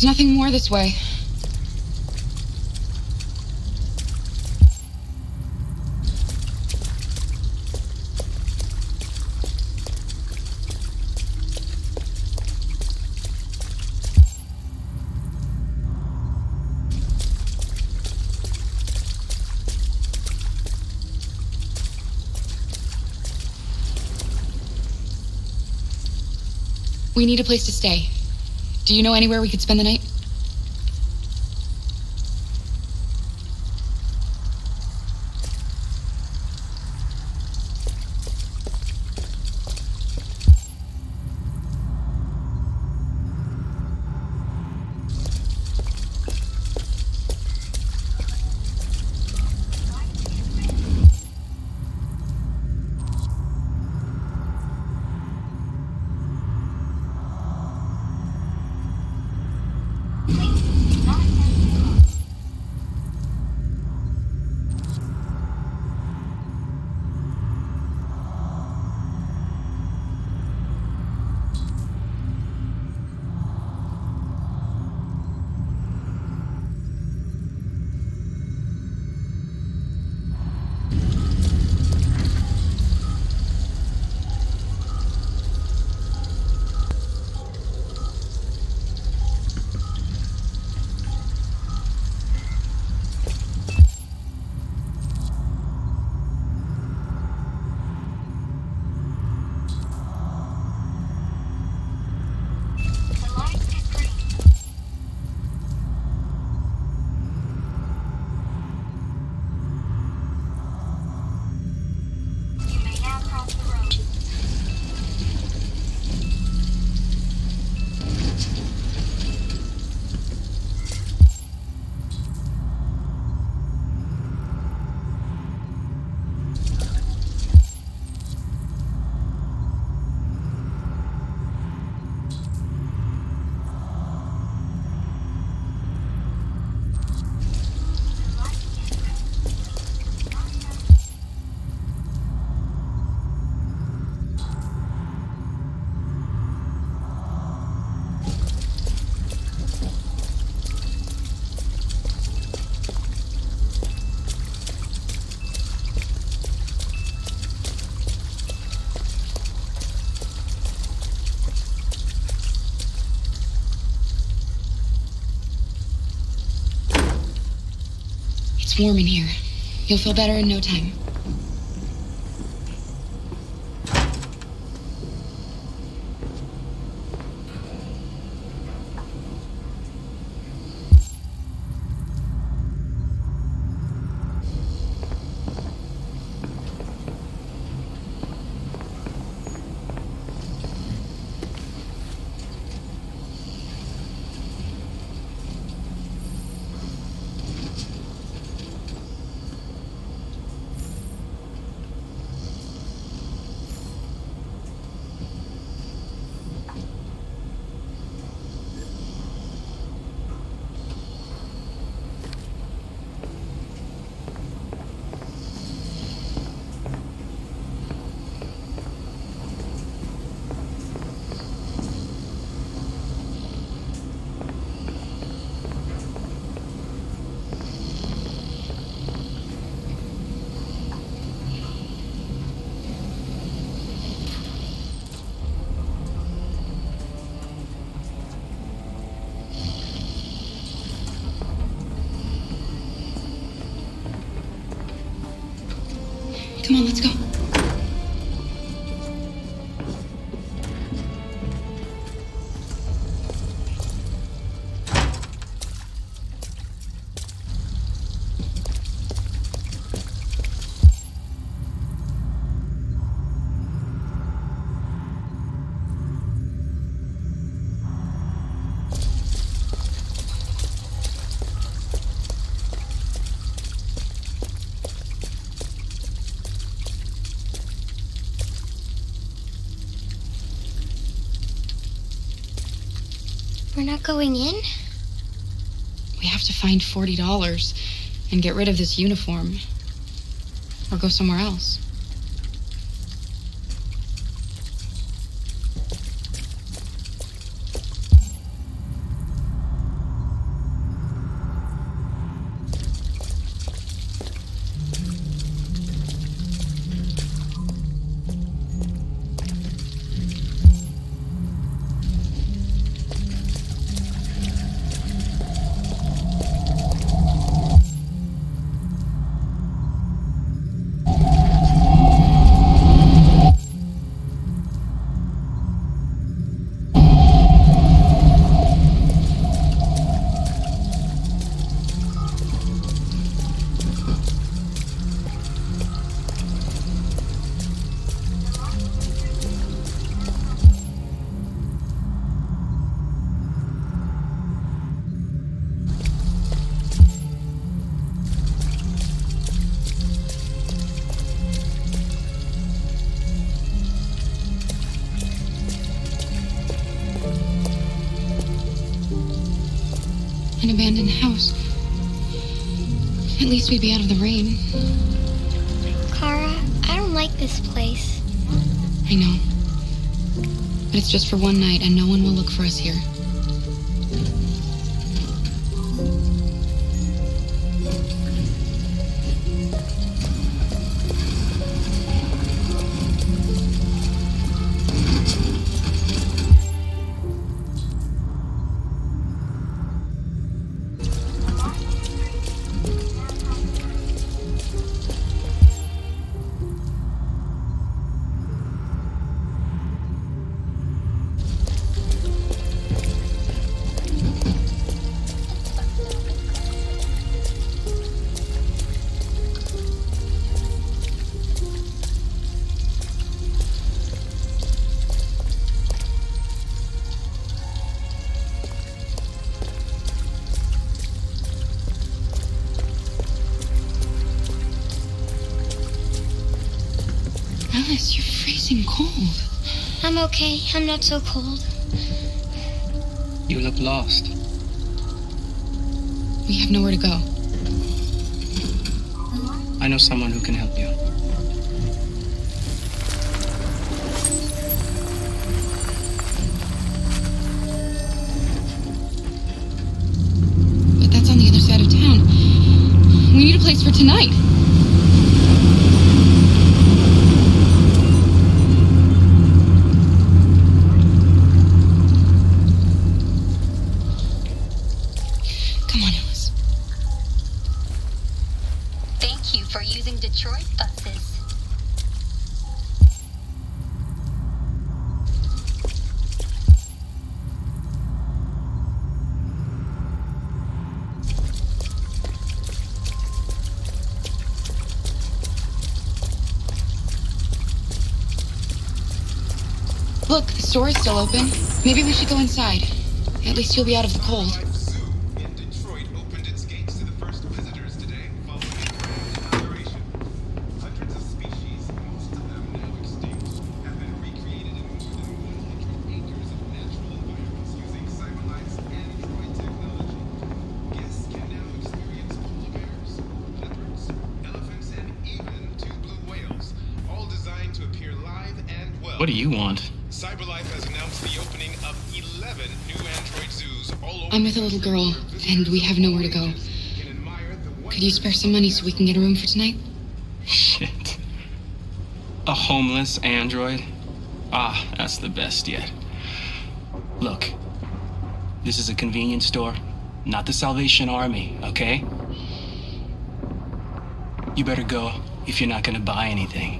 nothing more this way. We need a place to stay. Do you know anywhere we could spend the night? It's warm in here. You'll feel better in no time. Come on, let's go. We're not going in? We have to find $40 and get rid of this uniform. Or go somewhere else. abandoned house. At least we'd be out of the rain. Kara, I don't like this place. I know. But it's just for one night, and no one will look for us here. Alice, you're freezing cold. I'm okay. I'm not so cold. You look lost. We have nowhere to go. I know someone who can help you. But that's on the other side of town. We need a place for tonight. Come on, Alice. Thank you for using Detroit buses. Look, the store is still open. Maybe we should go inside. At least you'll be out of the cold. Zoo in Detroit opened its gates to the first visitors today, following a grand inauguration. Hundreds of species, most of them now extinct, have been recreated in more than 100 acres of natural environments using CyberLife's Android technology. Guests can now experience polar bears, leopards, elephants, and even two blue whales, all designed to appear live and well. What do you want? CyberLife has announced the opening of 11 new Android zoos all over. I'm with a little girl, and we have nowhere to go. Could you spare some money so we can get a room for tonight? Shit. A homeless android? Ah, that's the best yet. Look, this is a convenience store, not the Salvation Army, okay? You better go if you're not gonna buy anything.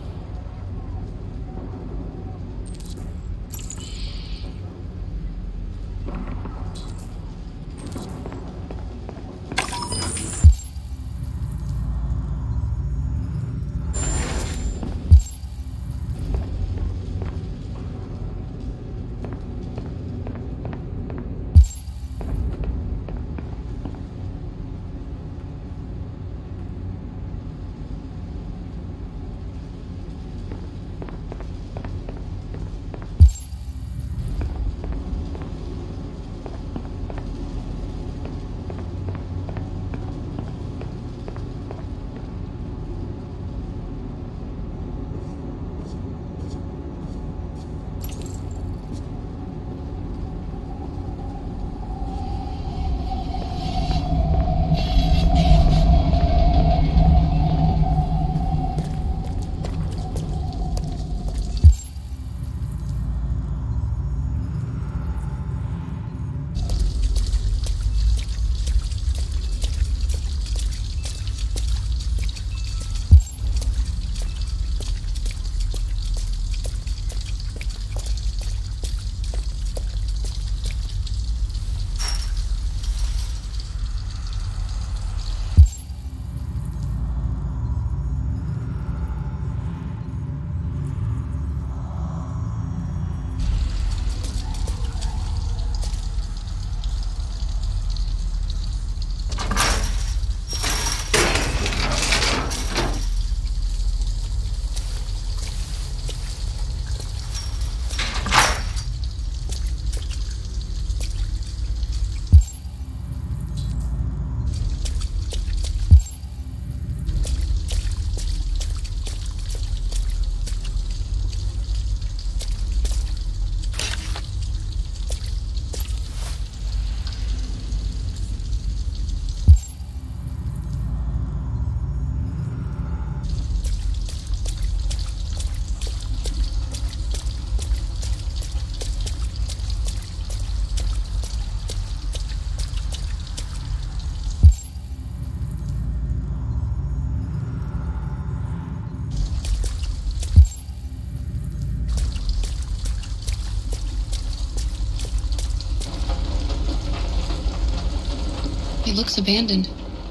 It looks abandoned.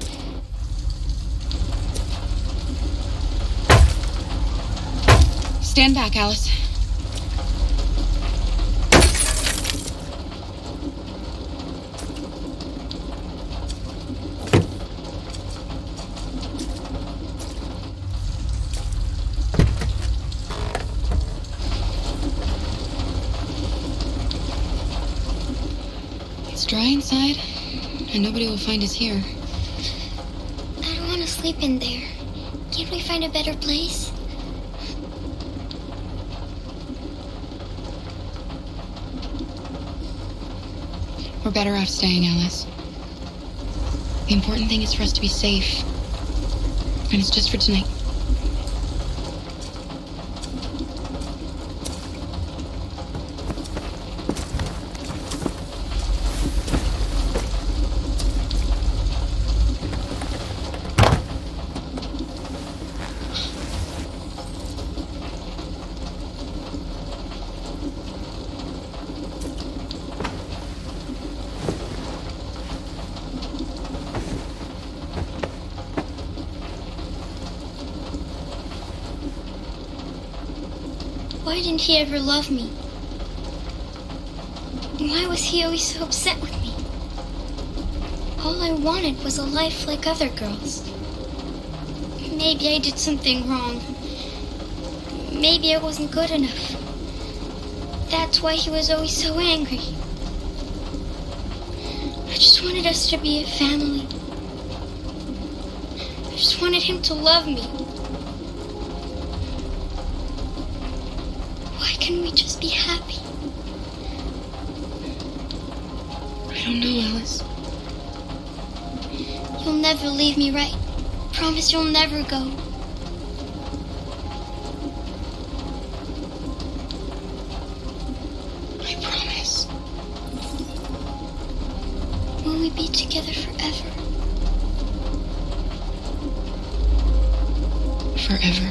Stand back, Alice. It's dry inside, and nobody will find us here. I don't want to sleep in there. Can't we find a better place? We're better off staying, Alice. The important thing is for us to be safe. And it's just for tonight. Why didn't he ever love me? Why was he always so upset with me? All I wanted was a life like other girls. Maybe I did something wrong. Maybe I wasn't good enough. That's why he was always so angry. I just wanted us to be a family. I just wanted him to love me. Why can't we just be happy? I don't know, Alice. You'll never leave me, right? Promise you'll never go. I promise. Will we be together forever? Forever.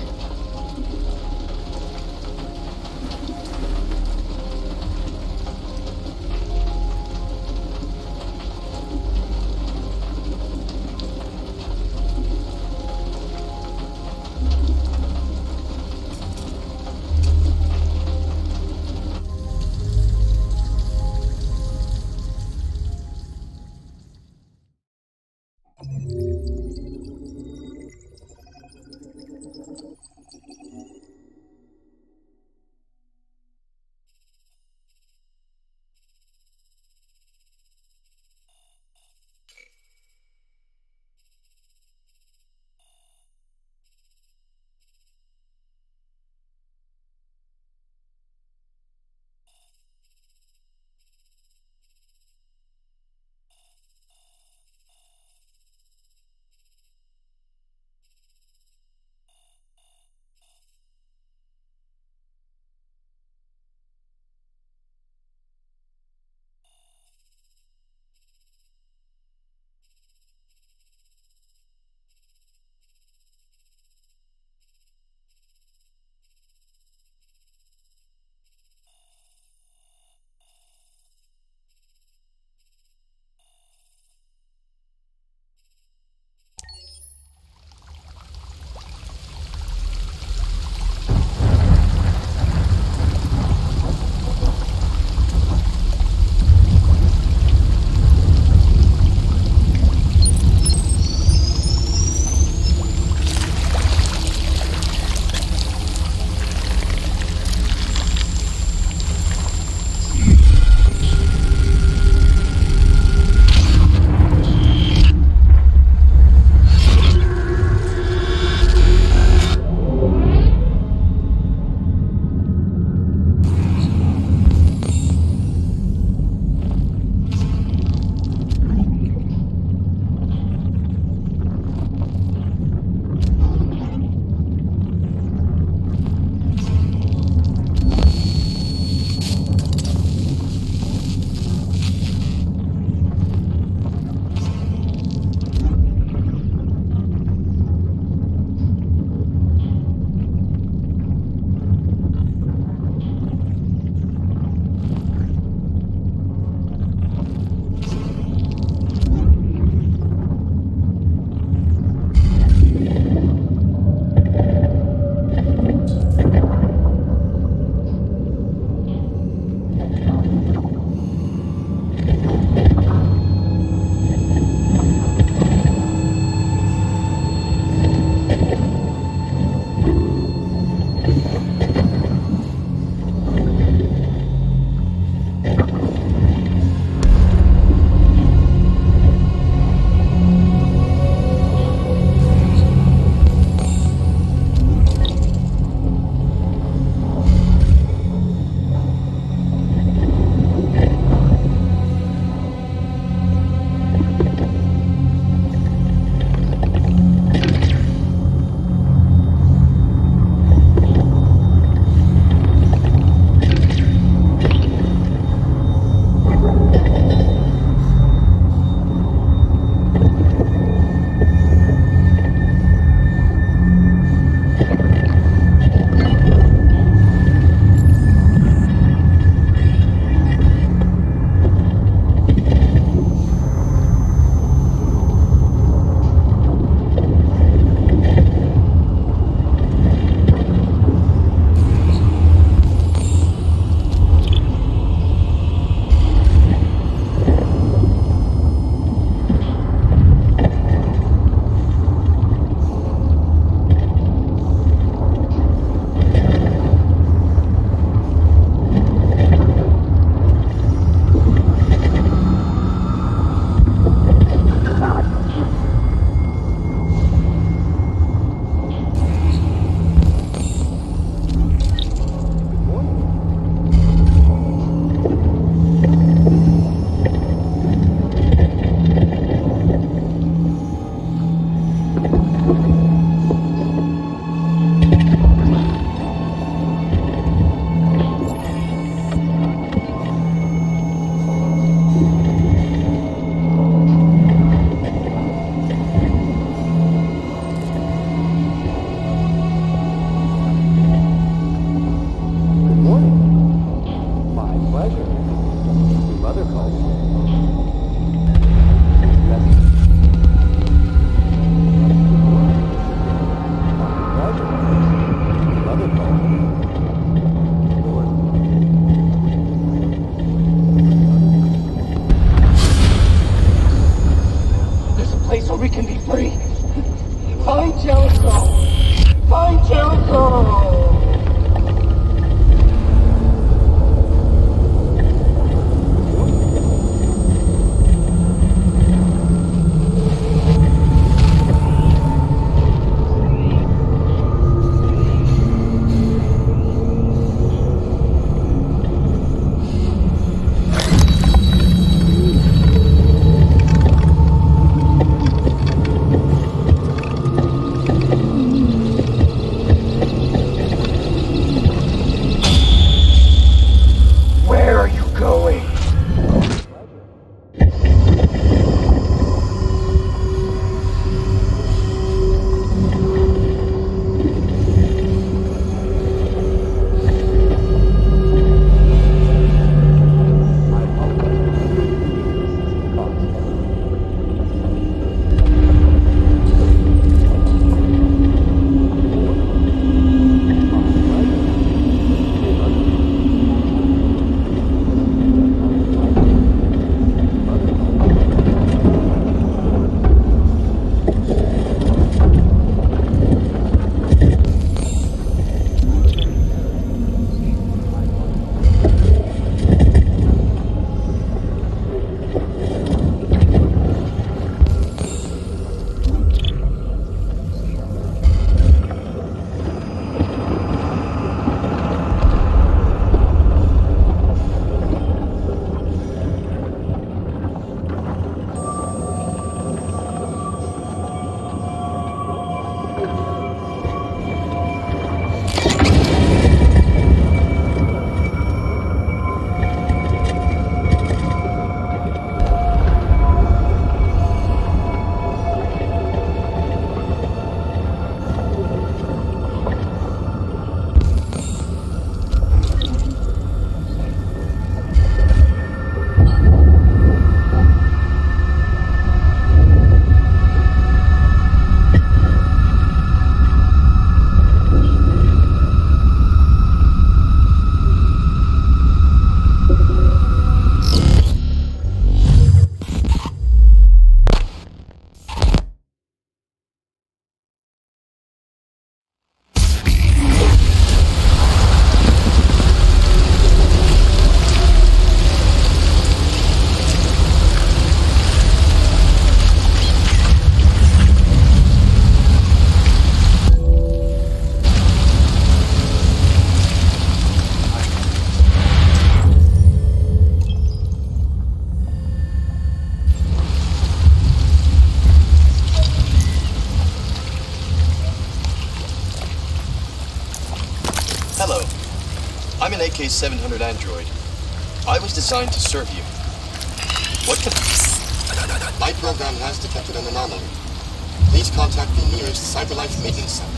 Hello. I'm an AK-700 android. I was designed to serve you. What can... My program has detected an anomaly. Please contact the nearest CyberLife maintenance center.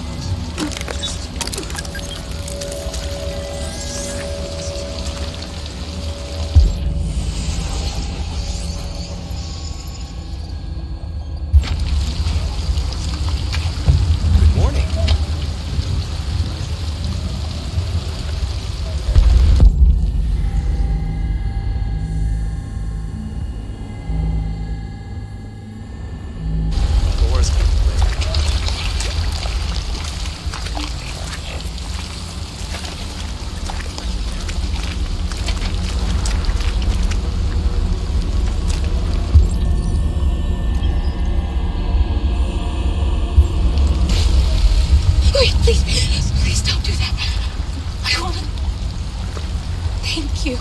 Wait, please don't do that. I want to... Thank you.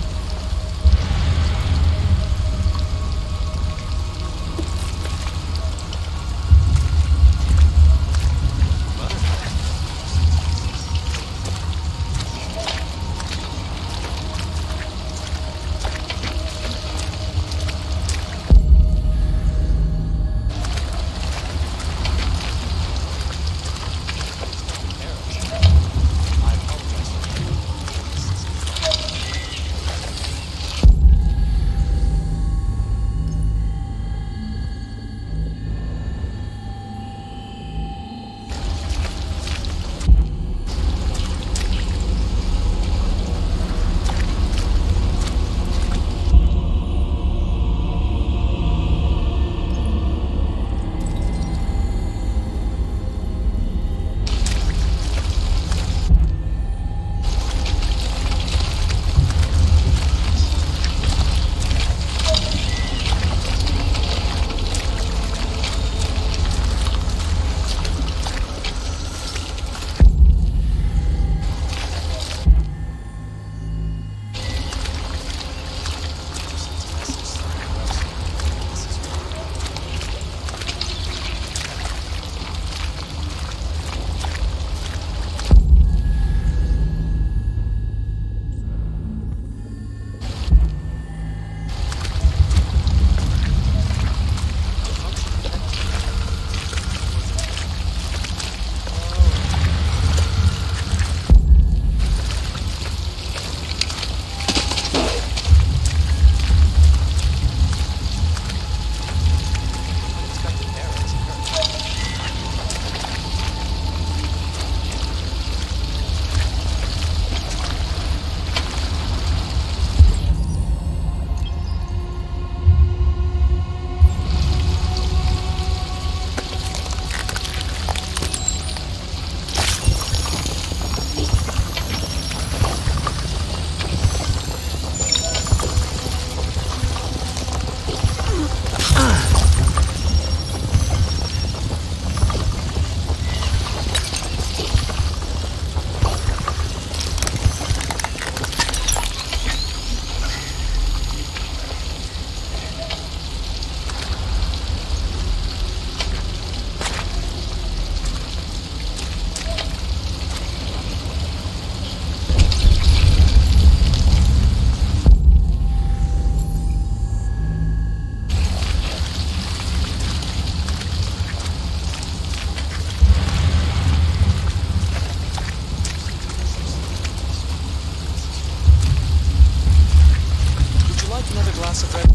glass of red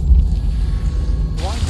wine.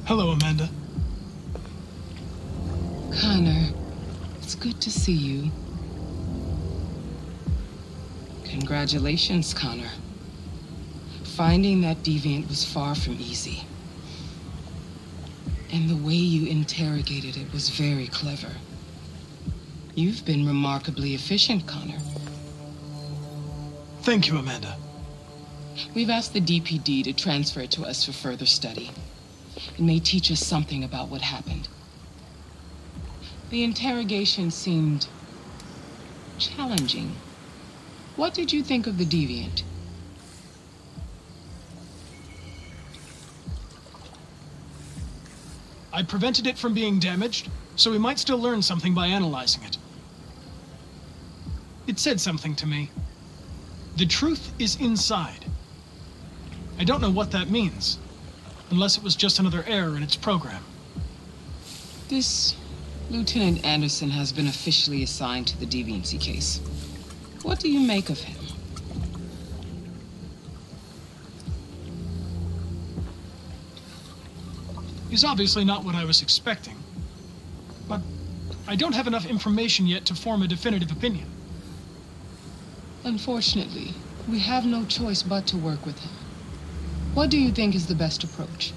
Hello, Amanda. Connor, it's good to see you. Congratulations, Connor. Finding that deviant was far from easy. And the way you interrogated it was very clever. You've been remarkably efficient, Connor. Thank you, Amanda. We've asked the DPD to transfer it to us for further study. It may teach us something about what happened. The interrogation seemed challenging. What did you think of the deviant? I prevented it from being damaged, so we might still learn something by analyzing it. It said something to me. The truth is inside. I don't know what that means, unless it was just another error in its program. This Lieutenant Anderson has been officially assigned to the deviancy case. What do you make of him? He's obviously not what I was expecting, but I don't have enough information yet to form a definitive opinion. Unfortunately, we have no choice but to work with him. What do you think is the best approach?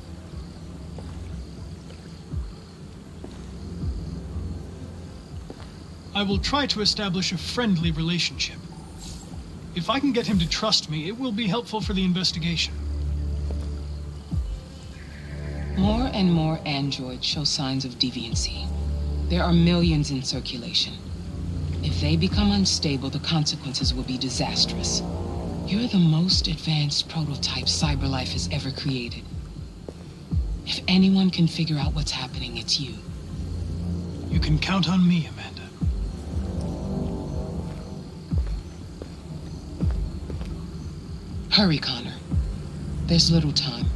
I will try to establish a friendly relationship. If I can get him to trust me, it will be helpful for the investigation. More and more androids show signs of deviancy. There are millions in circulation. If they become unstable, the consequences will be disastrous. You're the most advanced prototype cyberlife has ever created. If anyone can figure out what's happening, it's you. You can count on me, Amanda. Hurry, Connor. There's little time.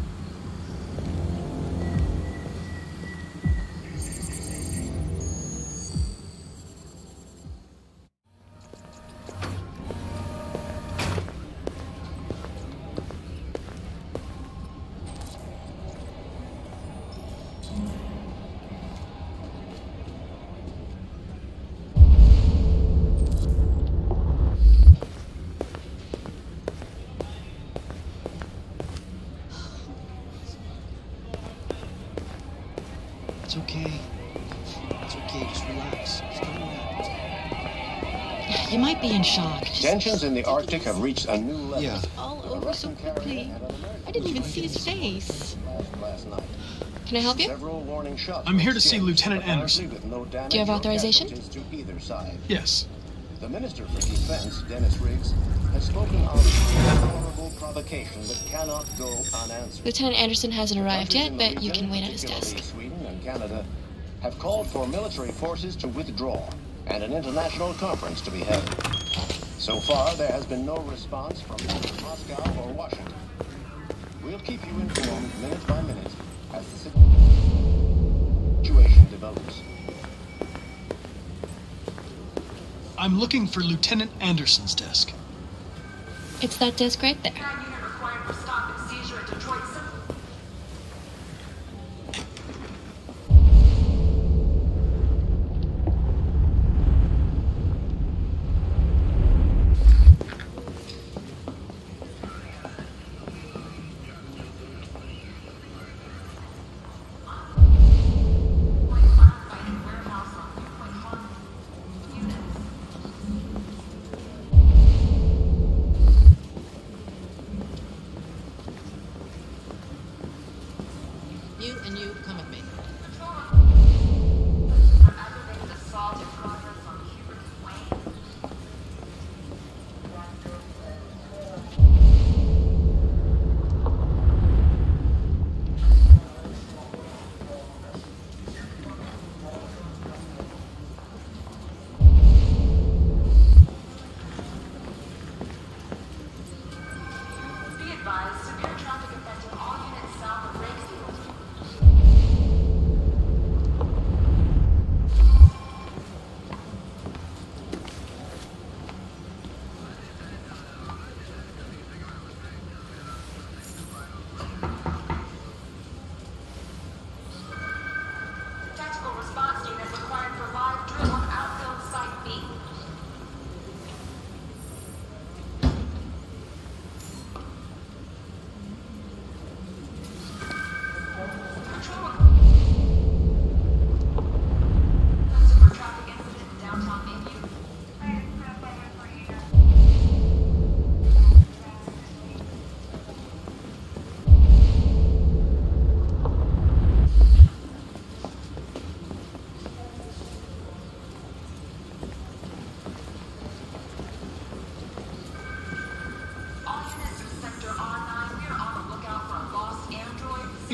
It's okay. It's okay. Just relax. Just calm down. You might be in shock. Tensions in the Arctic have reached a new level. Yeah. All over so quickly. I didn't even see his face. Last night. Can I help you? Several warning shots I'm here to were see skimmed, Lieutenant Anderson. with no damage Do you have or authorization? casualties to either side. Yes. The Minister for Defense, Dennis Riggs, has spoken of horrible provocation that cannot go unanswered. Lieutenant Anderson hasn't arrived Countries yet, in the but you region, can wait on his particularly desk. Sweden and Canada have called for military forces to withdraw and an international conference to be held. So far, there has been no response from either Moscow or Washington. We'll keep you informed minute by minute as the situation develops. I'm looking for Lieutenant Anderson's desk. It's that desk right there.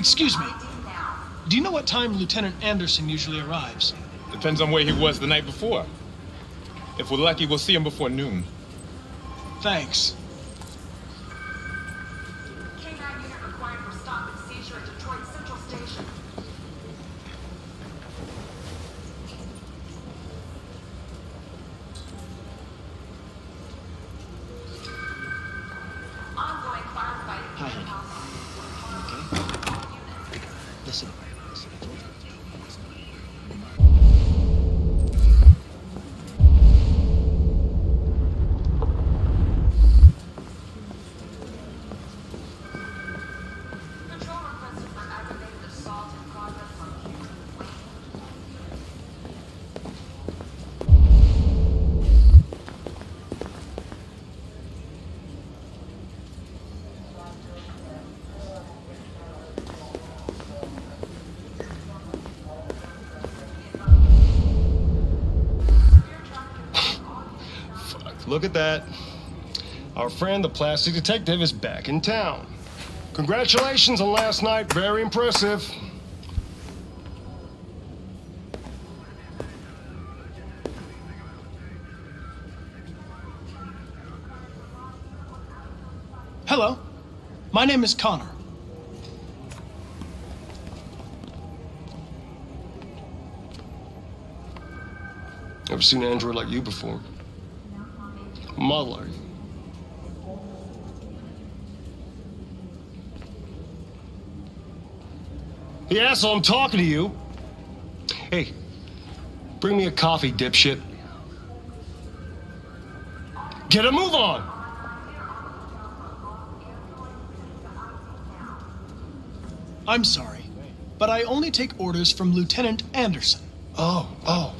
Excuse me. Do you know what time Lieutenant Anderson usually arrives? Depends on where he was the night before. If we're lucky, we'll see him before noon. Thanks. K9 unit required for stop and seizure at Detroit Central Station. Ongoing firefighting. Hi, honey. You okay? Listen. Listen, I told you. Control requested for aggravated assault in progress on Q. Fuck, look at that. Our friend, the plastic detective, is back in town. Congratulations on last night. Very impressive. Hello. My name is Connor. Never seen an android like you before. Model, are you? Hey, asshole, I'm talking to you. Hey, bring me a coffee, dipshit. Get a move on! I'm sorry, but I only take orders from Lieutenant Anderson. Oh.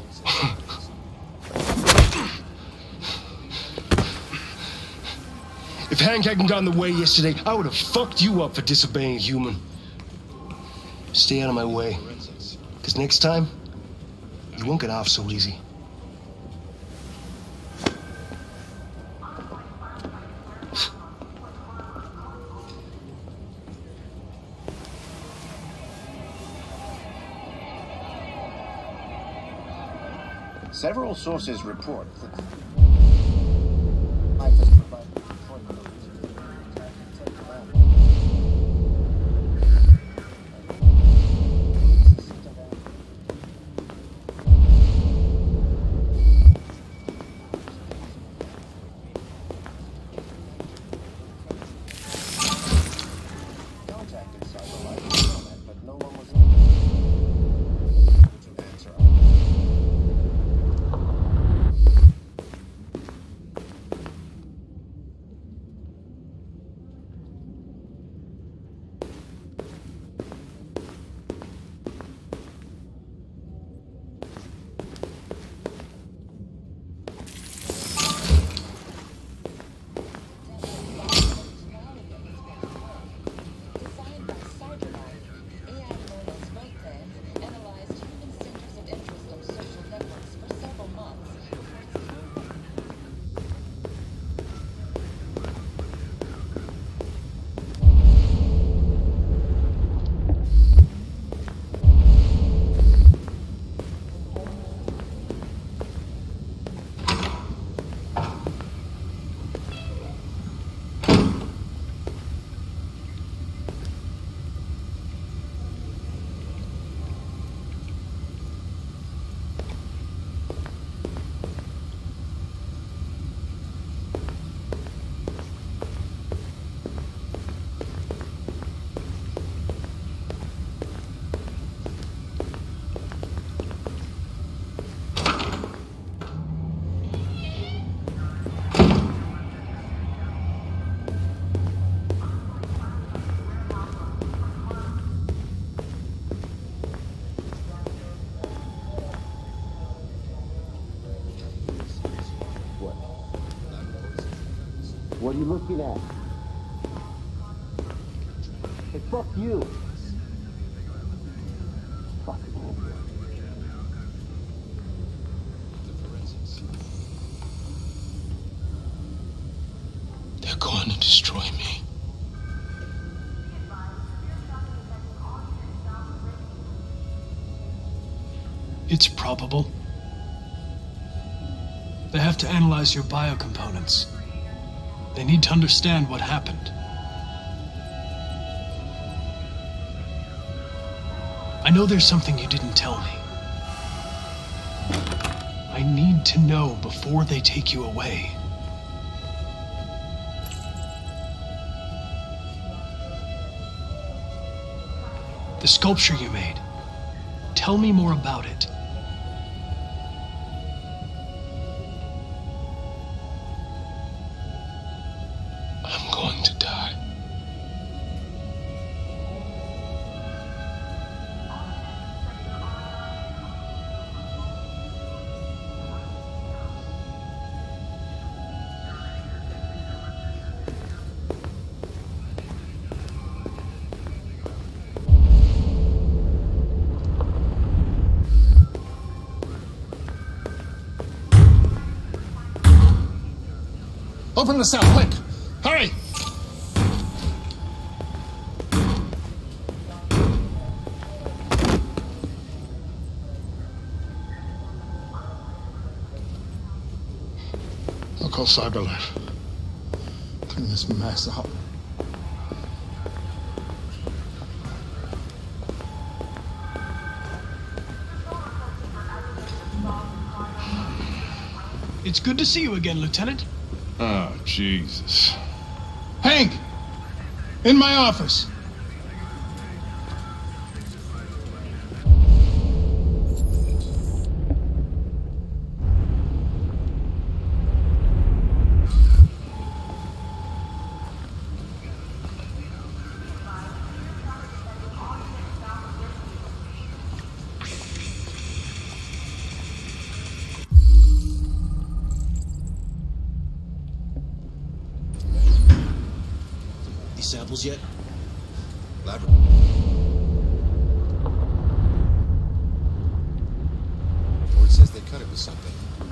If Hank hadn't gotten in the way yesterday, I would have fucked you up for disobeying a human. Stay out of my way, because next time, you won't get off so easy. Several sources report that but no one was to answer. What are you looking at? Hey, fuck you. Fucking idiot. They're going to destroy me. It's probable. They have to analyze your biocomponents. They need to understand what happened. I know there's something you didn't tell me. I need to know before they take you away. The sculpture you made. Tell me more about it. I'm going to die. Open the cell, quick! Hurry! I'll call Cyberlife. Clean this mess up. It's good to see you again, Lieutenant. Oh, Jesus. Hank! In my office! Samples yet? Report says they cut it with something.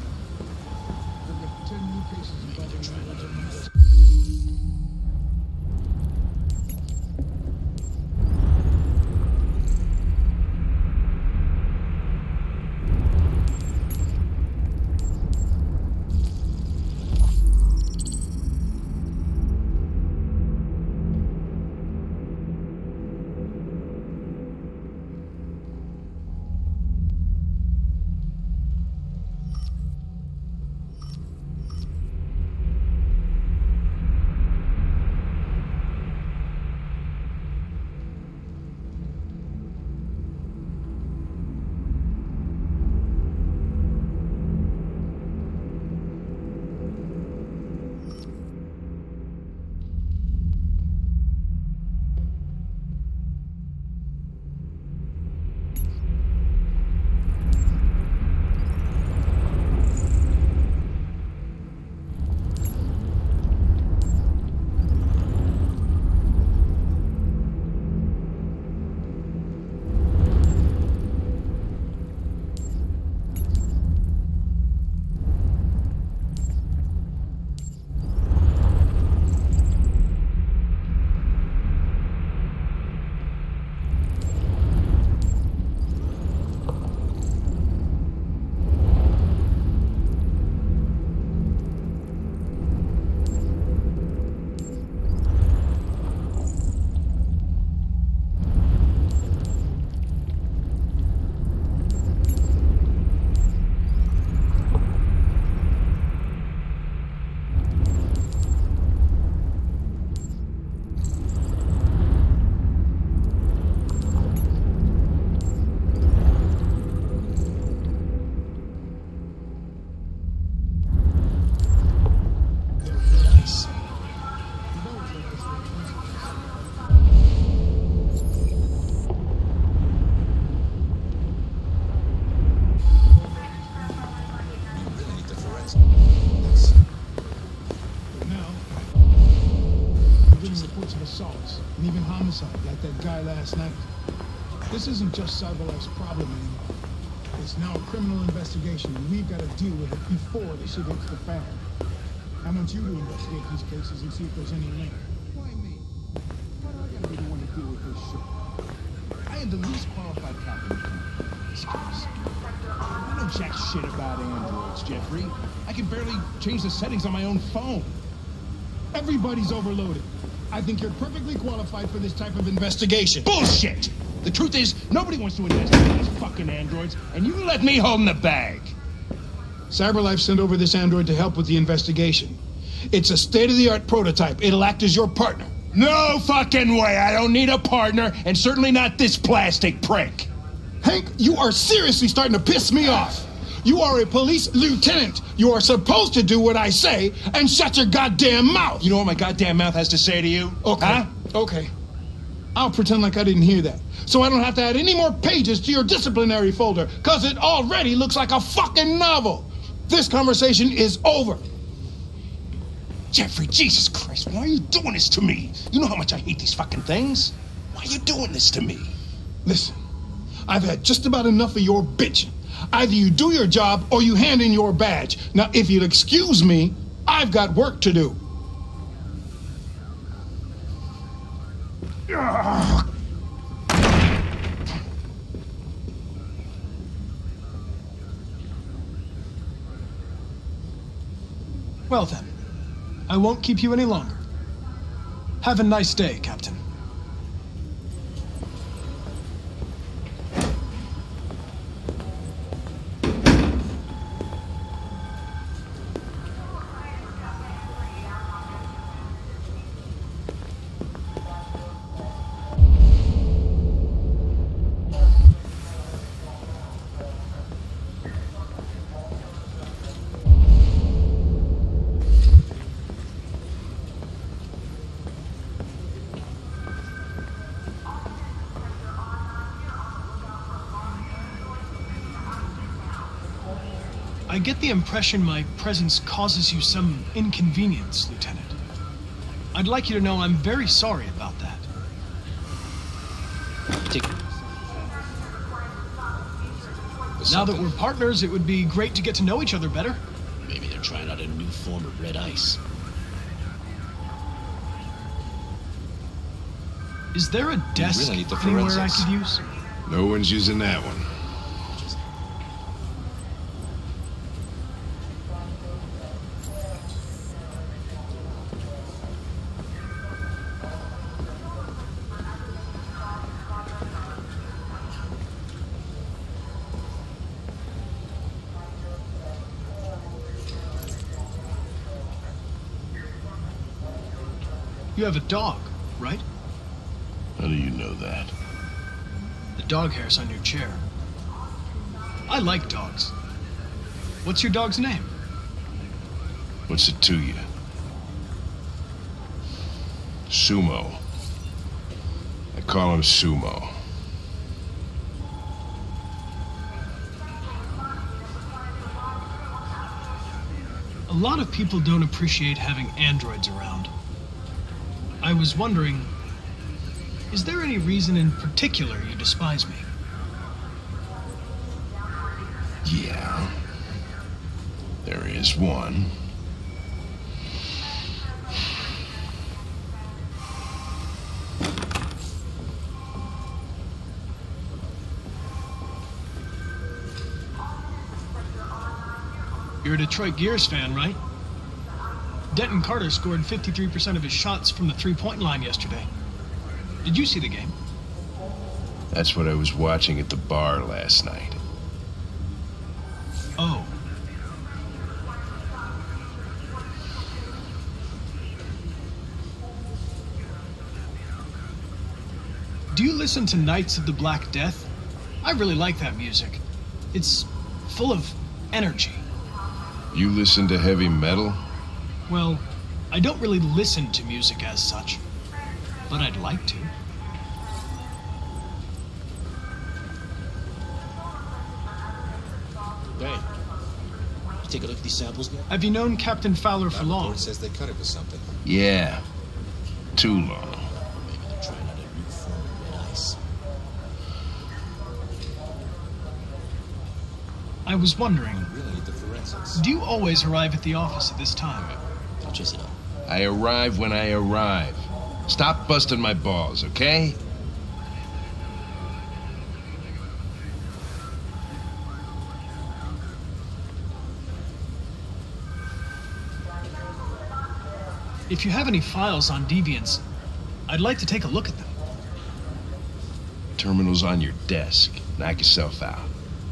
assaults, and even homicide, like that guy last night. This isn't just Cyberlife's problem anymore. It's now a criminal investigation, and we've got to deal with it before the shit hits the fan. I want you to investigate these cases and see if there's any link. Why me? Why do I gotta be the one to deal with this shit? I am the least qualified captain. I know jack shit about androids, Jeffrey. I can barely change the settings on my own phone. Everybody's overloaded. I think you're perfectly qualified for this type of investigation. Bullshit! The truth is, nobody wants to investigate these fucking androids, and you let me hold in the bag. CyberLife sent over this android to help with the investigation. It's a state-of-the-art prototype. It'll act as your partner. No fucking way! I don't need a partner, and certainly not this plastic prick. Hank, you are seriously starting to piss me off. You are a police lieutenant. You are supposed to do what I say and shut your goddamn mouth. You know what my goddamn mouth has to say to you? Okay. Huh? Okay. I'll pretend like I didn't hear that, so I don't have to add any more pages to your disciplinary folder, because it already looks like a fucking novel. This conversation is over. Jeffrey, Jesus Christ, why are you doing this to me? You know how much I hate these fucking things. Why are you doing this to me? Listen, I've had just about enough of your bitching. Either you do your job or you hand in your badge. Now, if you'll excuse me, I've got work to do. Well then, I won't keep you any longer. Have a nice day, Captain. I get the impression my presence causes you some inconvenience, Lieutenant. I'd like you to know I'm very sorry about that. Now that we're partners, it would be great to get to know each other better. Maybe they're trying out a new form of red ice. Is there a desk really need the anywhere I forensics. could use? No one's using that one. You have a dog, right? How do you know that? The dog hair's on your chair. I like dogs. What's your dog's name? What's it to you? Sumo. I call him Sumo. A lot of people don't appreciate having androids around. I was wondering, is there any reason in particular you despise me? Yeah. There is one. You're a Detroit Gears fan, right? Denton Carter scored 53% of his shots from the three-point line yesterday. Did you see the game? That's what I was watching at the bar last night. Oh. Do you listen to Knights of the Black Death? I really like that music. It's full of energy. You listen to heavy metal? Well, I don't really listen to music as such, but I'd like to. Hey, you take a look at these samples yet? Have you known Captain Fowler for long? It says they cut it with something. Yeah. Too long. Maybe they're trying out a new form of red ice. I was wondering, Really need the forensics. do you always arrive at the office at this time? I'll chase it up. I arrive when I arrive. Stop busting my balls, okay? If you have any files on deviants, I'd like to take a look at them. Terminal's on your desk. Knock yourself out.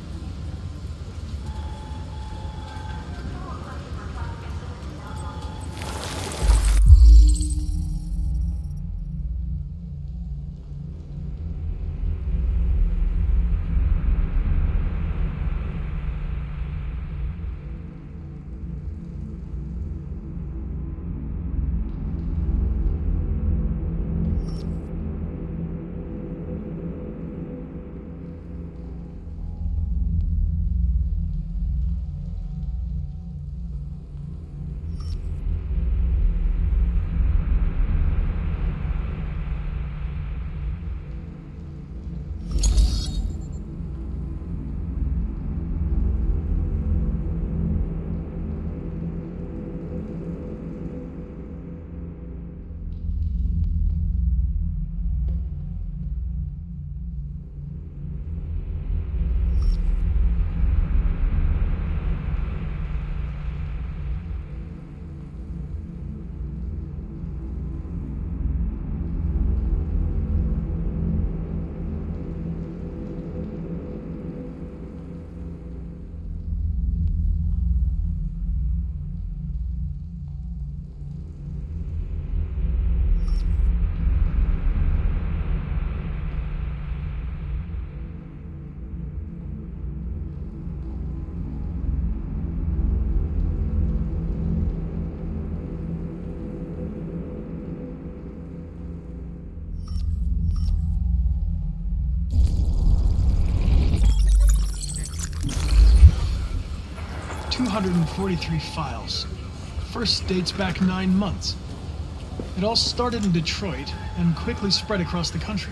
.243 files. First dates back 9 months. It all started in Detroit and quickly spread across the country.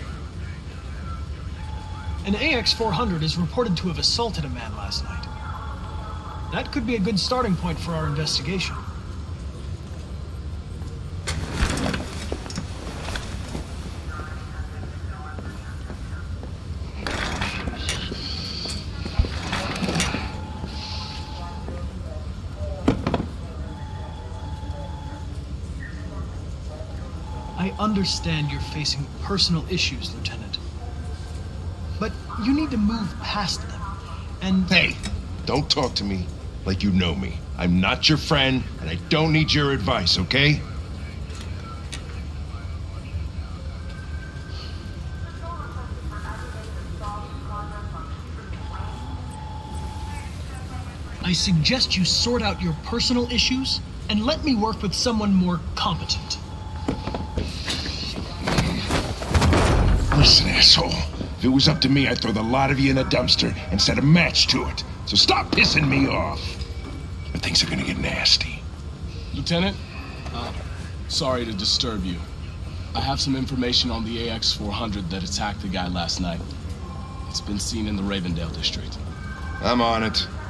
An AX-400 is reported to have assaulted a man last night. That could be a good starting point for our investigation. I understand you're facing personal issues, Lieutenant. But you need to move past them, and... Hey, don't talk to me like you know me. I'm not your friend, and I don't need your advice, okay? I suggest you sort out your personal issues and let me work with someone more competent. Listen, asshole. If it was up to me, I'd throw the lot of you in a dumpster and set a match to it. So stop pissing me off. But things are gonna get nasty. Lieutenant, sorry to disturb you. I have some information on the AX-400 that attacked the guy last night. It's been seen in the Ravendale district. I'm on it.